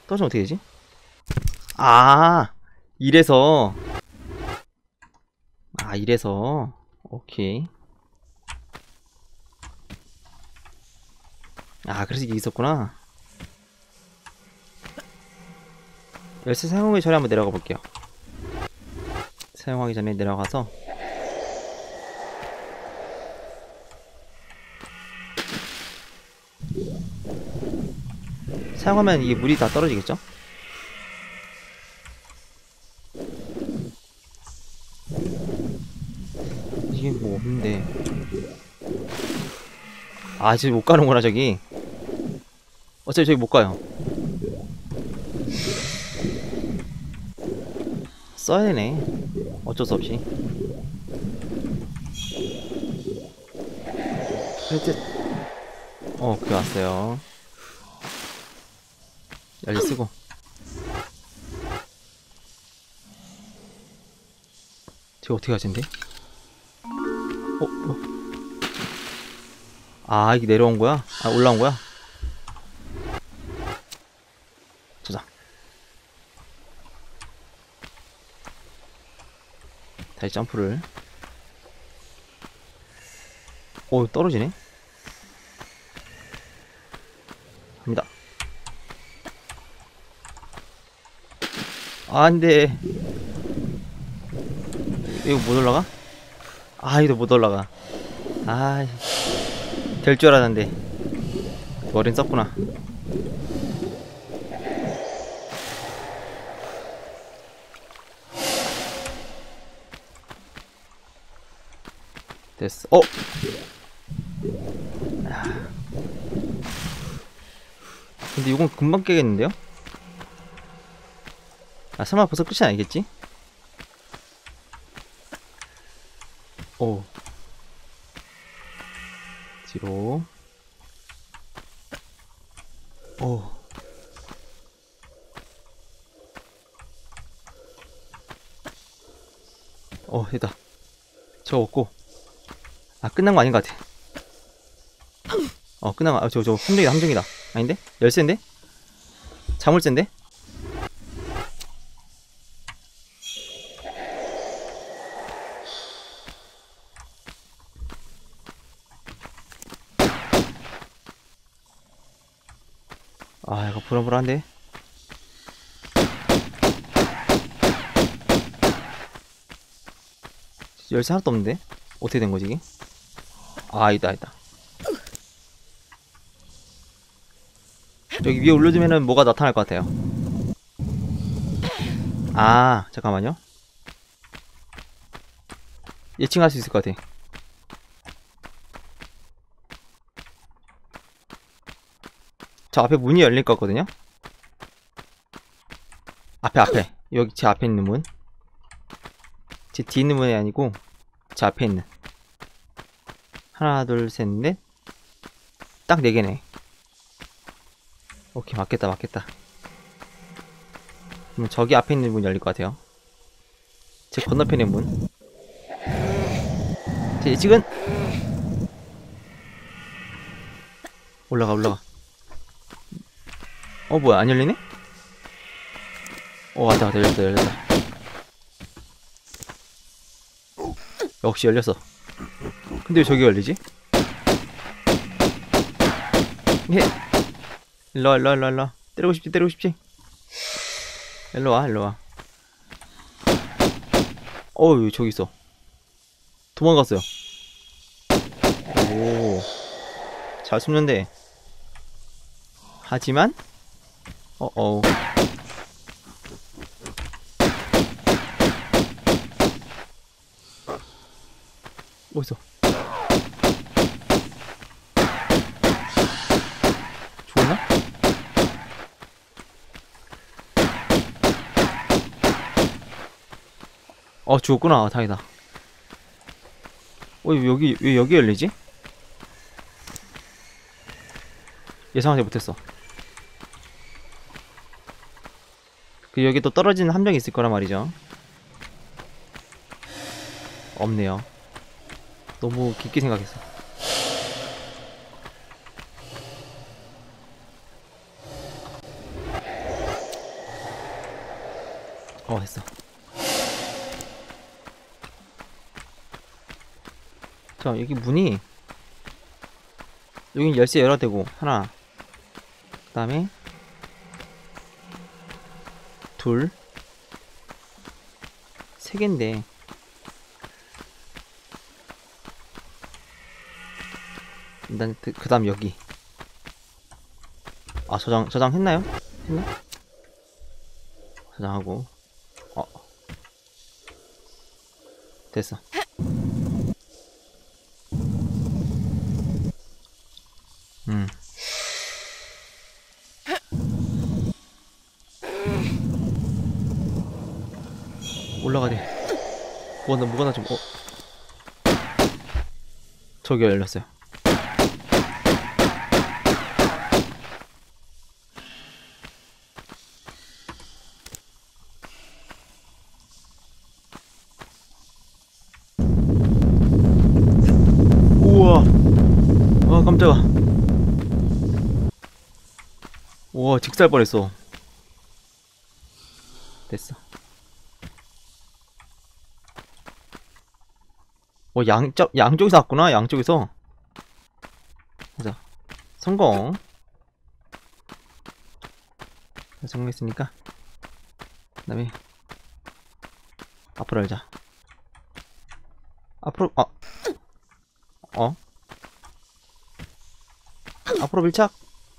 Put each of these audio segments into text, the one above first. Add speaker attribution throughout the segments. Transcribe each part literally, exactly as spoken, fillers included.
Speaker 1: 떨어지면 어떻게 되지? 아, 이래서. 아, 이래서. 오케이. 아, 그래서 이게 있었구나. 열쇠 사용하기 전에 한번 내려가 볼게요. 사용하기 전에 내려가서 사용하면 이게 물이 다 떨어지겠죠? 이게 뭐 없는데. 아, 지금 못 가는구나, 저기. 어차피 저기 못 가요. 써야 되네. 어쩔 수 없이. 어, 그게 왔어요. 열리 쓰고. 저거 어떻게 가진대? 어, 어. 아, 이게 내려온 거야? 아, 올라온 거야? 저자. 다시 점프를. 오, 떨어지네? 갑니다. 아, 안 돼. 이거 못 올라가? 아, 이거 못 올라가. 아, 될 줄 알았는데. 머린 썼구나. 됐어. 어! 근데 이건 금방 깨겠는데요? 아, 설마 벌써 끝이 아니겠지? 오. 뒤로. 오. 어, 됐다. 저거 없고. 아, 끝난 거 아닌 것 같아. 어, 끝난 거, 아, 저거, 저거, 함정이다, 함정이다. 아닌데? 열쇠인데? 자물쇠인데? 아, 이거 불안불안한데? 열쇠 하나도 없는데? 어떻게 된 거지, 이게? 아, 있다, 있다. 여기 위에 올려주면은 뭐가 나타날 것 같아요. 아, 잠깐만요. 예측할 수 있을 것 같아. 저 앞에 문이 열릴 것 같거든요? 앞에, 앞에. 여기 제 앞에 있는 문. 제 뒤에 있는 문이 아니고, 제 앞에 있는. 하나, 둘, 셋, 넷. 딱 네 개네. 오케이, 맞겠다, 맞겠다. 그럼 저기 앞에 있는 문 열릴 것 같아요. 제 건너편의 문. 제 예측은 올라가, 올라가. 어, 뭐야, 안 열리네? 어, 왔다, 왔다, 열렸다, 열렸다. 역시 열렸어. 근데 왜 저기 열리지? 예. 일로와, 일로와, 일로와, 일로와. 때리고 싶지, 때리고 싶지. 일로와, 일로와. 어우, 저기 있어. 도망갔어요. 오, 잘 숨는데. 하지만 어어, 어딨어? 죽었나? 어, 죽었구나. 다행이다. 어, 여기 왜 여기 열리지? 예상하지 못했어. 그 여기 또 떨어지는 함정이 있을 거란 말이죠. 없네요. 너무 깊게 생각했어. 어, 됐어. 자, 여기 문이, 여긴 열쇠 열어야 되고, 하나. 그 다음에, 둘. 세 개인데. 일단, 그, 그 다음 여기. 아, 저장, 저장했나요? 했나? 저장하고. 어. 됐어. 음. 올라가야 돼. 뭐가 나, 뭐가 나 좀, 어. 저기 열렸어요. 우와. 아, 깜짝아. 우와, 직살 뻔했어. 됐어. 어, 양쪽, 양쪽에서 왔구나, 양쪽에서. 자, 성공. 자, 성공했으니까. 그 다음에, 앞으로 열자. 앞으로, 어. 어? 앞으로 밀착.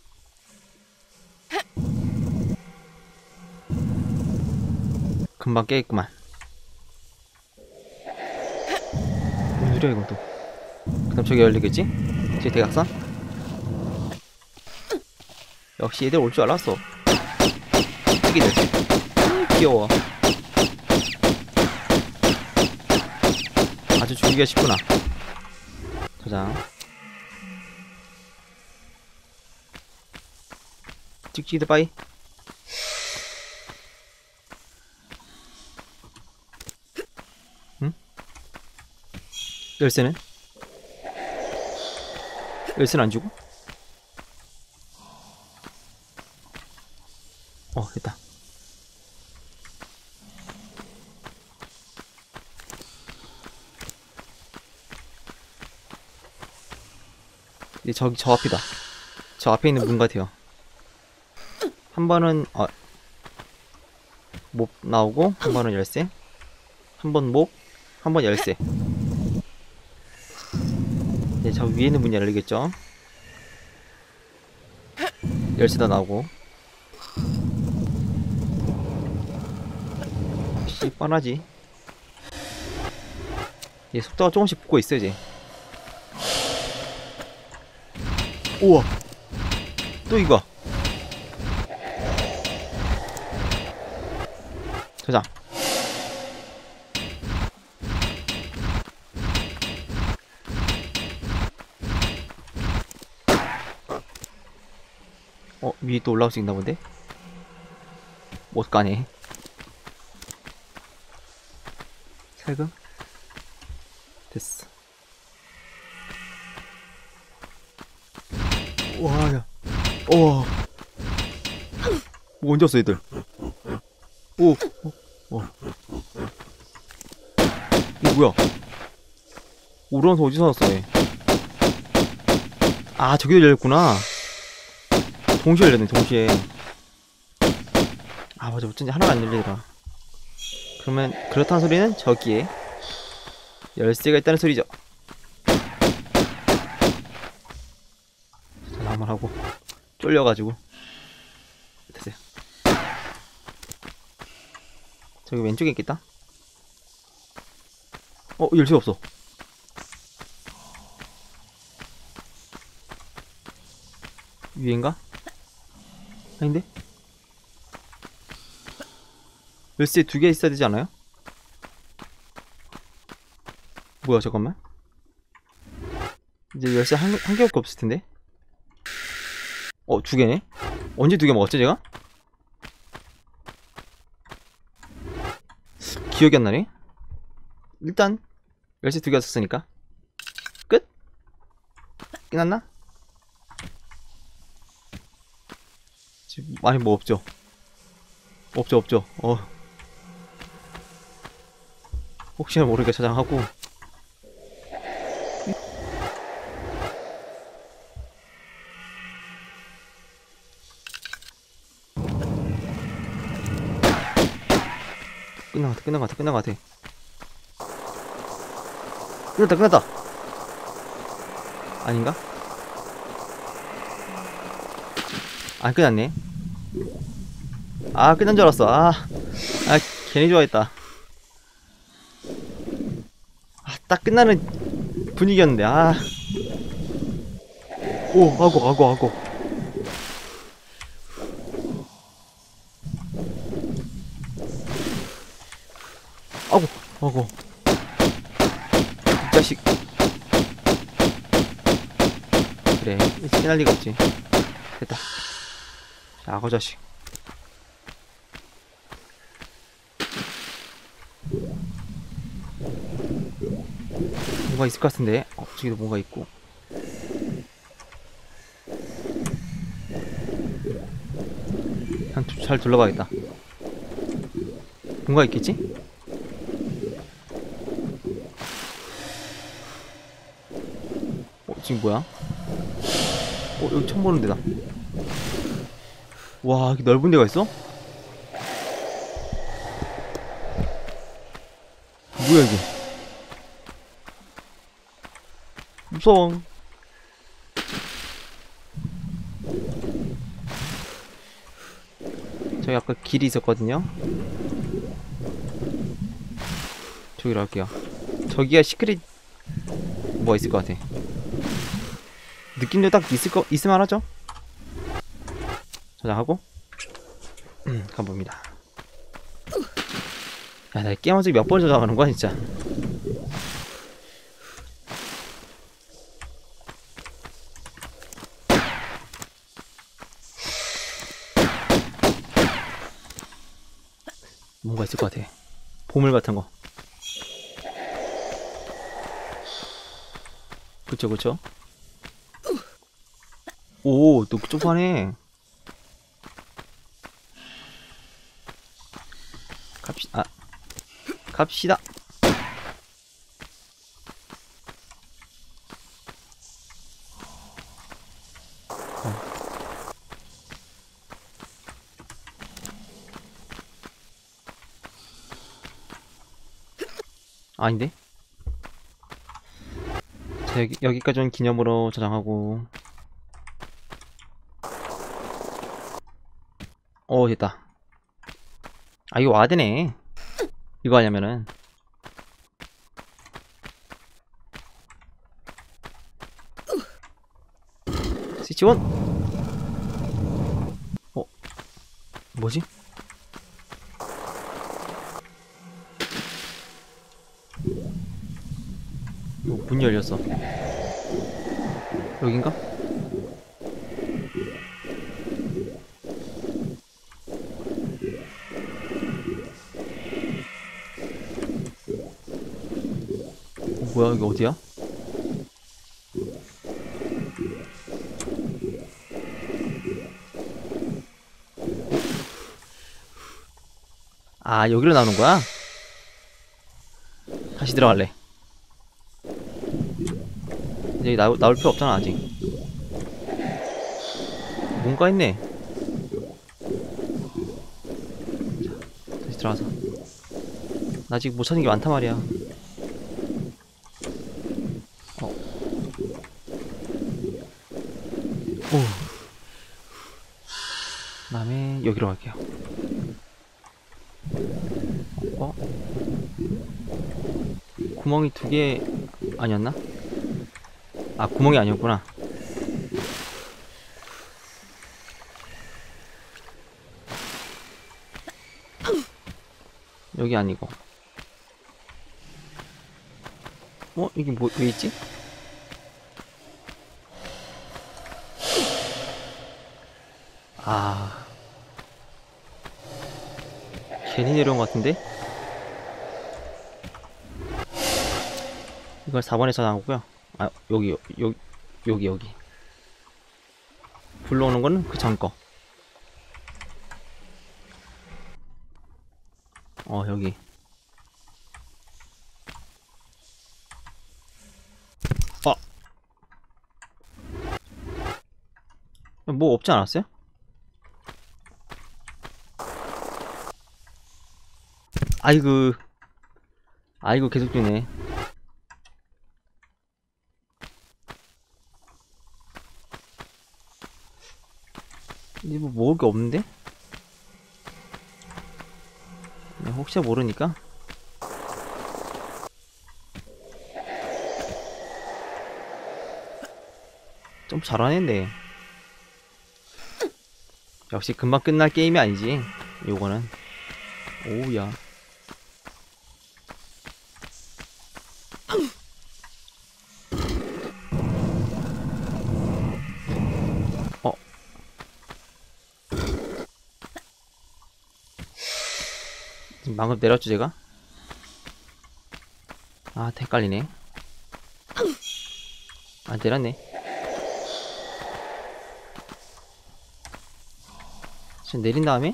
Speaker 1: 금방 깨겠구만. 오, 느려, 이건 또. 그 다음 저기 열리겠지? 제 대각선? 역시 얘들 올 줄 알았어. 찌기들. 귀여워. 아주 죽이기가 쉽구나. 저장. 찍찍이들 빠이. 응? 열쇠는? 열쇠는 안 주고? 어, 됐다. 이제 저기 저 앞이다. 저 앞에 있는 문 같아요. 한 번은 어, 몹 나오고 한 번은 열쇠. 한 번 몹, 한 번 열쇠. 이제 저 위에 있는 문이 열리겠죠? 열쇠도 나오고. 씨, 뻔하지. 얘 속도가 조금씩 붙고 있어 이제. 우와, 또 이거. 저장. 어, 위에 또 올라올 수 있나 본데? 못 가네. 살금? 됐어. 와, 야. 어. 뭐 언제 왔어, 얘들? 오, 어, 어. 이거 뭐야? 오르면서 어디서 왔어, 얘? 아, 저기도 열렸구나. 동시에 열렸네, 동시에. 아, 맞아. 어쩐지 하나가 안 열리더라. 그러면, 그렇다는 소리는 저기에 열쇠가 있다는 소리죠. 자, 한번 하고. 쫄려가지고. 됐어요. 저기 왼쪽에 있겠다? 어, 열쇠 없어. 위인가? 아닌데? 열쇠 두 개 있어야 되지 않아요? 뭐야, 잠깐만. 이제 열쇠 한, 한 개밖에 없을 텐데? 어, 두 개네? 언제 두 개 먹었지, 제가? 기억이 안 나네? 일단, 열쇠 두 개 썼으니까. 끝? 끝났나? 지금 많이 뭐 없죠? 없죠, 없죠. 어. 혹시나 모르게 저장하고. 끝난 것 같아, 끝난 것 같아, 끝난 것 같아. 끝났다, 끝났다. 아닌가? 안 끝났네. 아, 끝난 줄 알았어. 아, 아, 괜히 좋아했다. 아, 딱 끝나는 분위기였는데. 아, 오, 아고, 아고, 아고. 아고, 아고. 이 자식. 그래, 일찍 끝날 리가 없지. 됐다. 자, 악어 자식. 뭔가 있을 것 같은데. 어, 저기도 뭔가 있고. 한, 잘 둘러봐야겠다. 뭔가 있겠지? 어, 지금 뭐야? 어, 여기 처음 보는 데다. 와, 여기 넓은 데가 있어? 뭐야, 이게? 무서워. 저기 아까 길이 있었거든요? 저기로 할게요. 저기가 시크릿 뭐가 있을 것 같아. 느낌도 딱 있을 거, 있을만 하죠? 저장하고, 음, 가봅니다. 야, 나 게임하면서 몇 번 저장하는 거야, 진짜. 뭔가 있을 것 같아. 보물 같은 거. 그쵸, 그쵸? 오, 또 그쪽 하네. 갑시, 아, 갑시다. 아닌데? 자, 여기, 여기까지는 기념으로 저장하고. 오, 됐다. 아, 이거 와야 되네. 이거 하냐면은. 스위치 온! 어, 뭐지? 이거 문이 열렸어. 여긴가? 어, 뭐야, 여기 어디야? 아, 여기로 나오는 거야? 다시 들어갈래. 여기 나, 나올 필요 없잖아, 아직. 뭔가 있네. 자, 다시 들어가서. 나 아직 못 찾는 게 많단 말이야. 어. 오. 그 다음에 여기로 갈게요. 어? 구멍이 두 개 아니었나? 아, 구멍이 아니었구나. 여기 아니고. 어? 이게 뭐, 왜 있지? 아. 괜히 내려온 것 같은데? 이걸 사 번에 저장하고요. 아, 여기, 여기, 여기, 여기. 불러오는 거는 그 전 거. 어, 여기. 뭐 없지 않았어요? 아이고 아이고 계속 주네. 이제 뭐 먹을 게 없는데? 그냥 혹시 모르니까. 좀 잘하는데. 역시 금방 끝날 게임이 아니지 요거는. 오우야. 어 지금 방금 내렸죠 제가? 아 헷갈리네. 아 내렸네. 지금 내린 다음에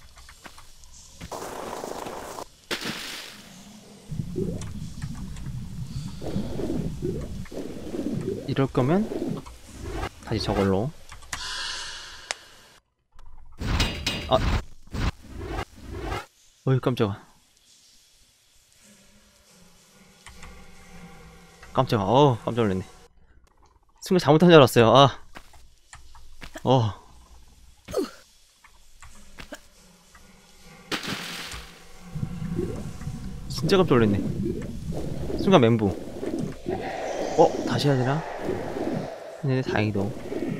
Speaker 1: 이럴 거면 다시 저걸로. 아 어이 깜짝아. 깜짝아. 어우 깜짝 놀랐네. 순간 잘못한 줄 알았어요. 아 어. 진짜 깜짝 놀랐네. 순간 멘붕. 어? 다시 해야 되나? 근데 다행히도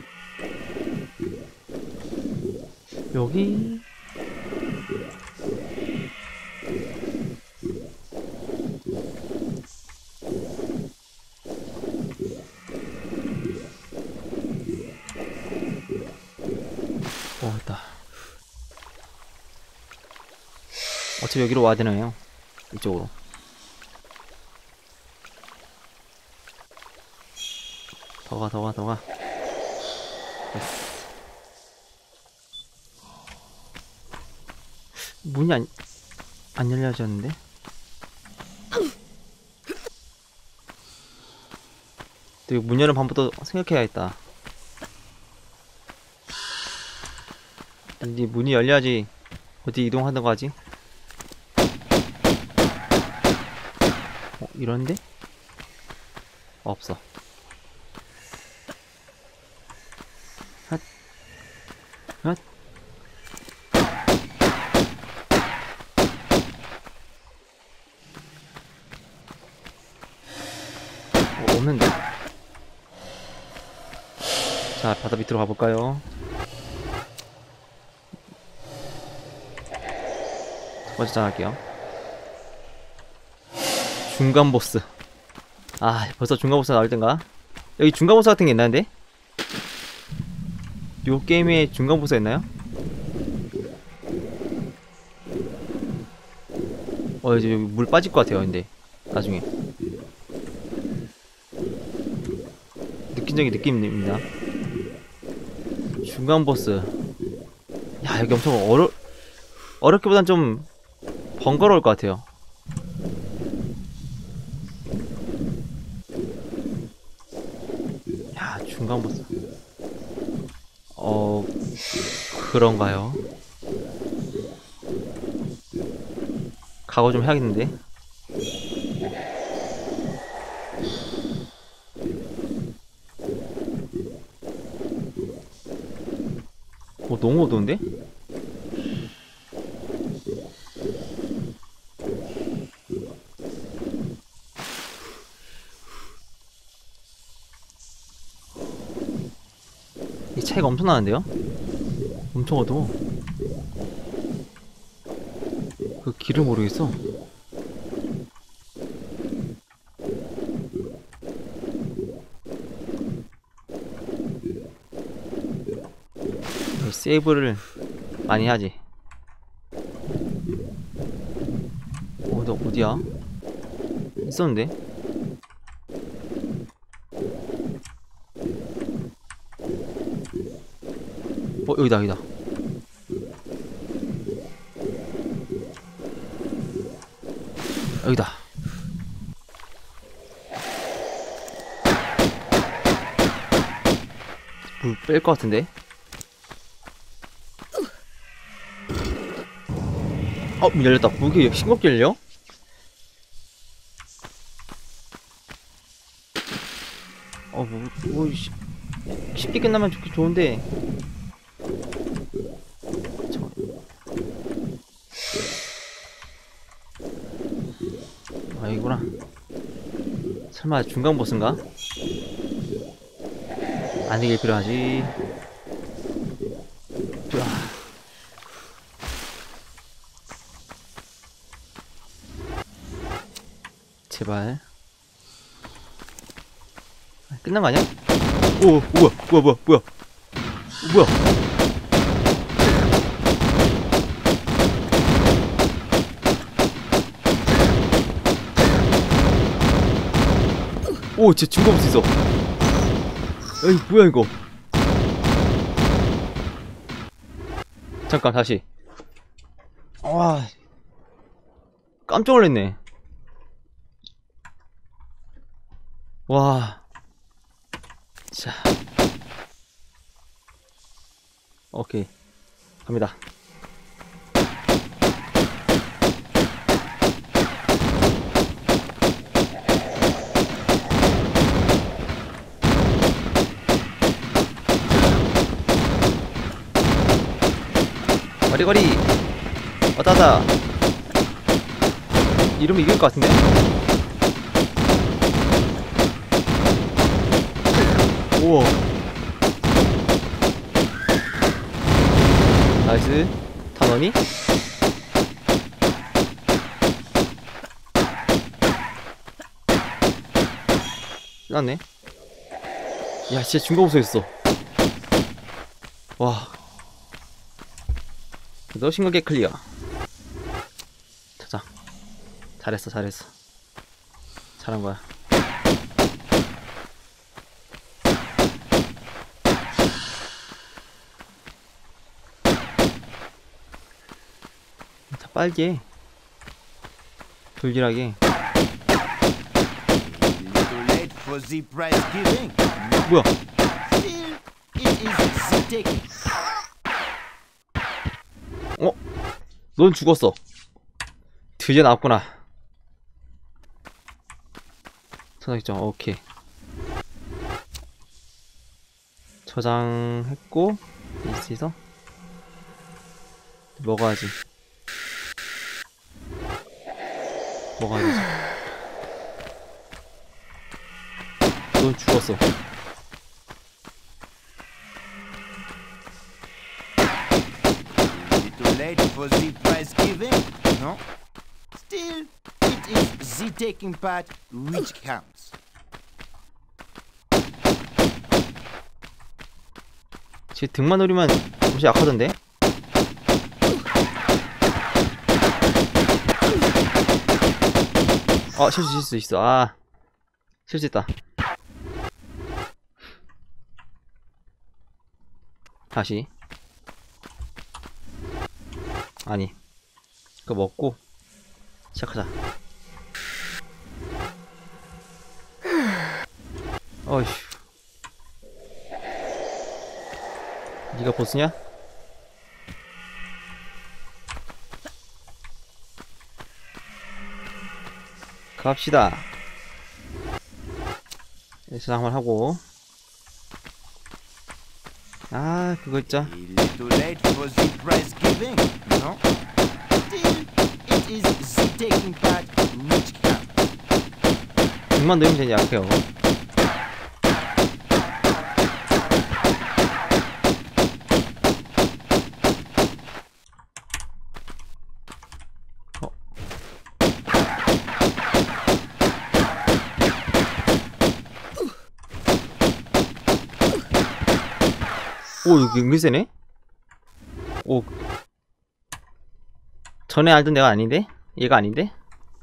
Speaker 1: 여기 어 됐다. 어차피 여기로 와야 되나요? 이쪽으로. 더가 더가 더가. 문이 안, 안 열려졌는데? 또 문 여는 방법도 생각해야겠다. 이 문이 열려야지 어디 이동하던가 하지? 어, 이런데? 없어. 핫. 핫. 어, 없는데? 자, 바다 밑으로 가볼까요? 첫 번째 장 할게요. 중간 보스. 아, 벌써 중간 보스 나올 땐가? 여기 중간 보스 같은 게 있나는데? 요 게임에 중간 보스가 있나요? 어, 이제 여기 물 빠질 것 같아요, 근데. 나중에. 느낀적인 느낌입니다. 중간 보스. 야, 여기 엄청 어려, 어렵기보단 좀 번거로울 것 같아요. 야, 중간 보스. 어, 그런가요? 각오 좀 해야겠는데? 어, 너무 어두운데? 이 차이가 엄청 나는데요? 엄청 어두워. 그 길을 모르겠어. 세이브를 많이 하지. 어, 너 어디야? 있었는데? 어, 여기다, 여기다. 여기다. 물 뺄 것 같은데? 어, 문 열렸다. 무기 싱겁게 열려? 어, 뭐, 뭐, 시, 쉽게 끝나면 좋긴 좋은데. 잠깐. 아, 이구나. 설마 중간 보스인가? 아니길 필요하지. 좋아. 제발. 끝난 거 아니야? 오, 뭐야, 뭐야, 뭐야, 뭐야, 뭐야? 오, 쟤 중간 보스 있어. 에이, 뭐야 이거? 잠깐 다시. 와, 깜짝 놀랐네. 와, 자, 오케이, 갑니다. 거리거리 왔다다. 이러면 이길 것 같은데? 우와, 나이스. 단원이? 끝났네. 야, 진짜 중간보스였어. 와, 너 싱글게 클리어. 자자, 잘했어 잘했어. 잘한 거야. 자, 빨개 불길하게. 뭐야? 어? 넌 죽었어. 드디어 나왔구나. 저장했죠. 오케이. 저장했고 있어서 먹어야지. 먹어야 되지. 넌 죽었어.
Speaker 2: Late for the prize giving, no? Still, it is the taking part which counts.
Speaker 1: 쟤 등만 노리면 잠시 약하던데? 아, 실수 실수 있어. 아, 실수했다. 다시. 아니, 그거 먹고 시작하자. 어휴, 니가 보스냐? 갑시다. 저장 한번 하고. 아, 그거 있자. 백만 넣으면 되니 약해요. 어. 오, 여기 은근 세네? 오, 전에 알던 애가 아닌데? 얘가 아닌데?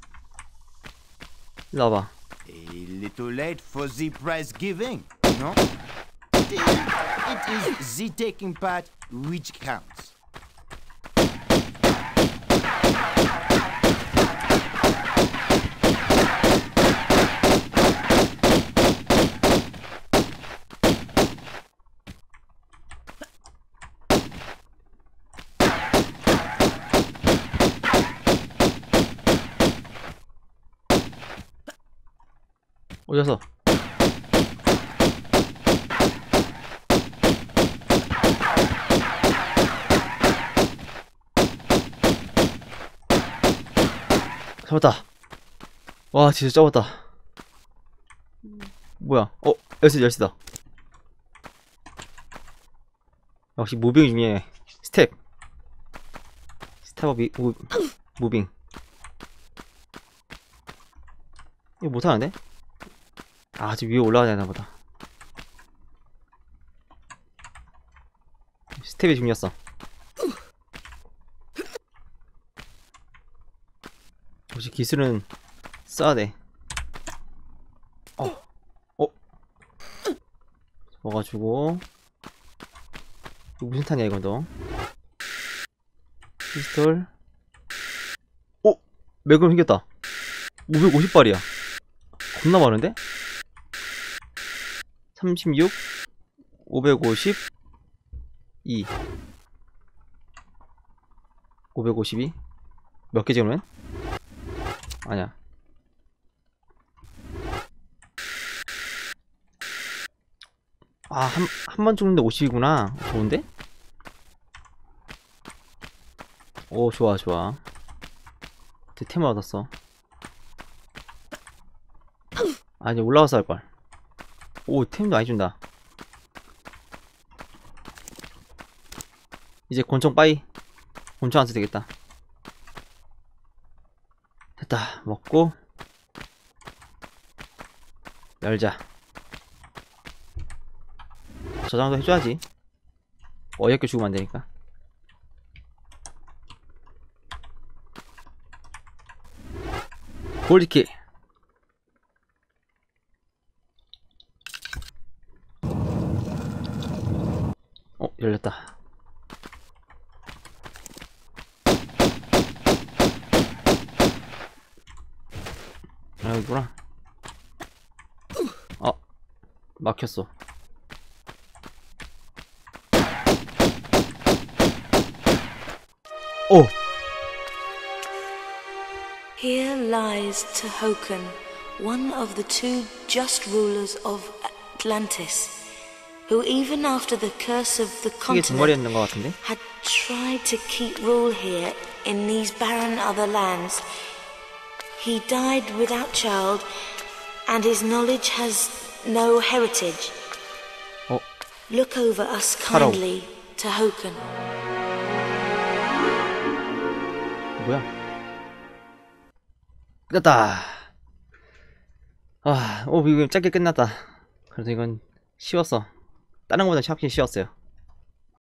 Speaker 1: 일로 와봐.
Speaker 2: A little late for the prize giving, no? Still, it is the taking part which counts.
Speaker 1: 오셔서. 잡았다. 와, 진짜 잡았다. 뭐야? 어, 열쇠, 열쇠다. 역시 무빙 중에 스텝. 스텝 미, 무, 무빙. 이거 못하는데? 아, 아직 위에 올라가야 되나보다. 스텝이 중요했어. 역시 기술은 써야 돼. 어, 어, 먹어가지고. 이거 무슨 탄이야 이건 너? 피스톨. 오, 매그넘 생겼다. 오백오십 발이야. 겁나 많은데? 삼십육, 오백오십, 이, 오백오십이. 몇 개 찍으면? 아니야. 아, 한, 한 번 죽는데 오십이구나. 좋은데? 오, 좋아, 좋아. 템을 얻었어. 아니, 올라가서 할걸. 오, 템도 많이 준다. 이제 권총 빠이. 권총 안 써도 되겠다. 됐다. 먹고. 열자. 저장도 해줘야지. 어이없게 죽으면 안되니까. 골드킬. 어, 열렸다. 아, 여기구나. 어, 막혔어. 오!
Speaker 3: Here lies Tehokan, one of the two just rulers of Atlantis, who even after the curse of the
Speaker 1: 이게 두 마리
Speaker 3: continent
Speaker 1: 있는 것 같은데?
Speaker 3: had tried to keep rule here in these barren other lands. He died without child, and his knowledge has no heritage.
Speaker 1: 어,
Speaker 3: Look over us
Speaker 1: Pharaoh.
Speaker 3: kindly, Tehokan.
Speaker 1: 뭐야? 끝났다. 아, 오, 이거 짧게 끝났다. 그래도 이건 쉬웠어. 다른 거보다 확실히 쉬웠어요.